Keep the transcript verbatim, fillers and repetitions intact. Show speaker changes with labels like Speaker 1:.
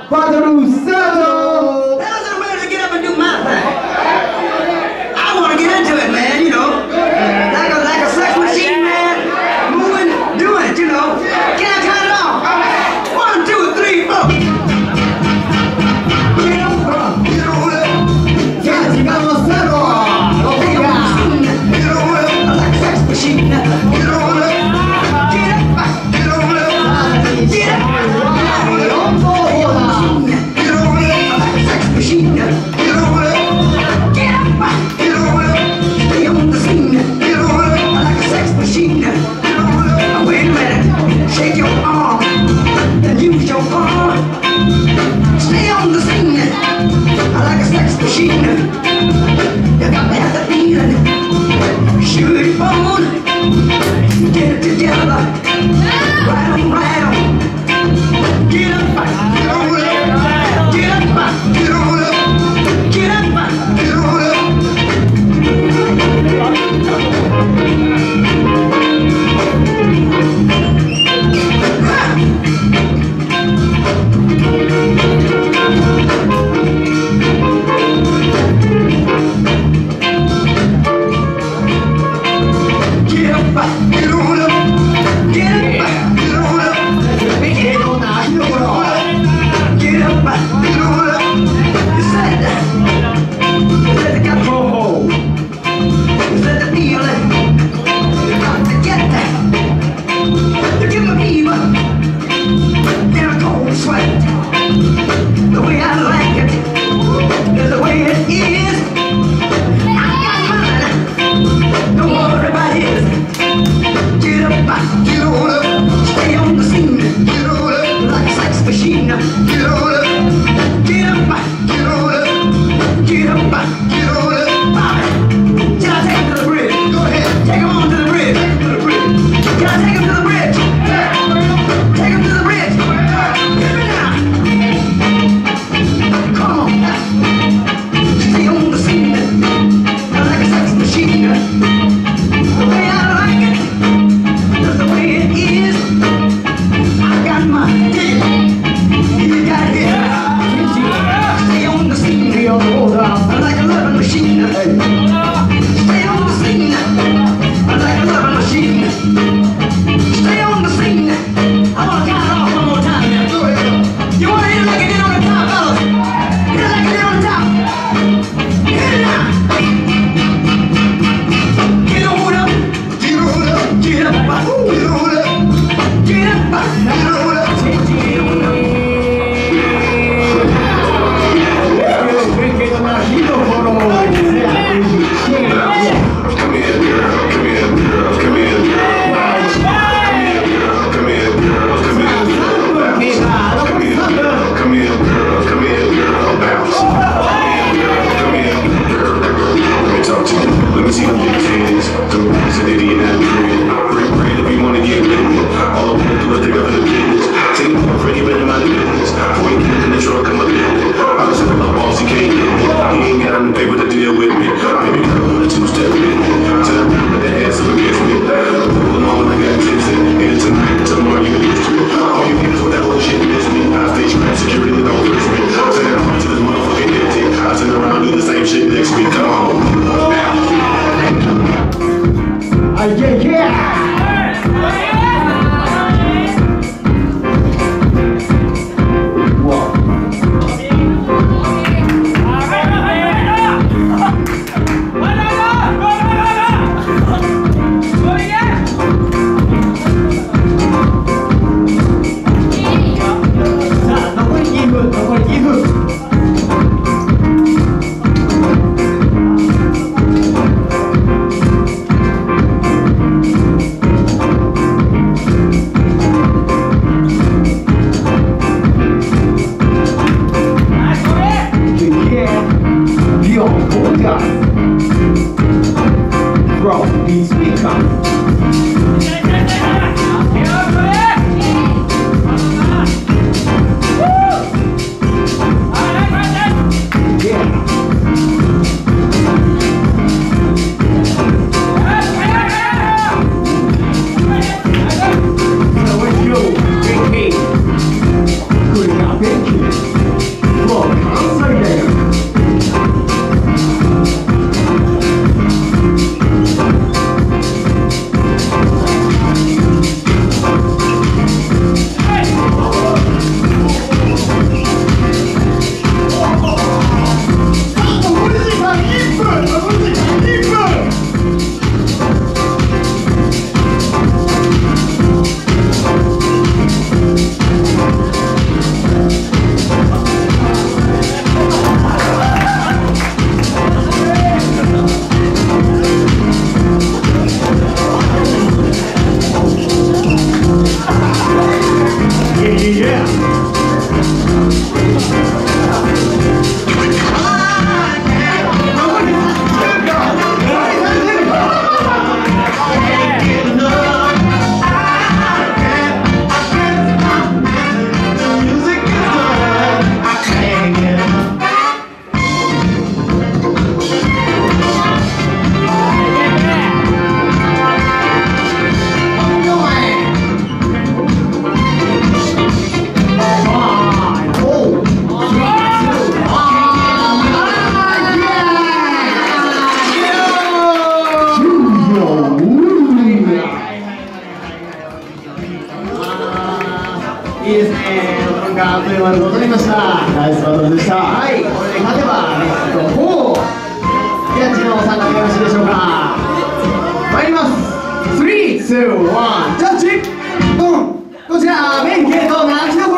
Speaker 1: Father Luciano!
Speaker 2: Tell us everybody to get up and do my thing. I want to get into it, man, you know. Like a, like a sex machine, man. Moving, doing it, you know. Can I count it off? One, two, three, four. Get up, get on it.
Speaker 1: Ya llegamos a
Speaker 2: Get on it. Get on it. Like a sex machine. Get on it. Get up, get on it. Get up. Machine. Get over it. Get up. Get over it. Stay on the scene. Get over it. Like a sex machine. Get over it. Wait a minute. Shake your arm. Then use your arm. Stay on the scene. Like a sex machine. You got to have the feeling. Shoot it on. Get it together. Right on, right on. Get up. Get over it. Get up. Get over it. Get up. Get over it. Get up. Get on up. Get up. Get on up. Get on up. Get up. Get on up. You said that. You said you got to hold. You said the feeling. You got to get that. You give me fever. Get a cold sweat. The way I like it is the way it is. I got mine. Don't worry about his. Get up, get on up. Stay on the scene. Get on up. Like a sex machine. Get on up. Get up, get on up. Get up, get on up. Bobby, can I take him to the bridge? Go ahead. Take him on to the bridge. Take him to the bridge. Can I take him to the bridge? Take him to the bridge. Hit me now. Come on. Stay on the scene. Like a sex machine. The way I like it. That's the way it is. I got my ticket. You got it. Stay on the scene. Stay on the water. Like a loving machine. Stay on the scene. Like a loving machine. Stay on the scene. I want to count it off one more time now. Go ahead. You want to hit it like it did on the top, fellas? Hit it like it did on the top. Hit it now. Get on up. Get on up. Get up. Get on up. Get up. Get on up.
Speaker 3: Let me see them big titties. Come on, it's an idiot at the crib. Pray, pray if you wanna get lit. All I wanna do is take up in the bed.
Speaker 1: 終わることになりました。ナイスバトルでした。はい、これで勝てばベストフォー。では、次のお三方よろしいでしょうか。参ります。スリー、ツー、ワン、ジャッジ。ドン。こちら、弁慶と泣きどころ。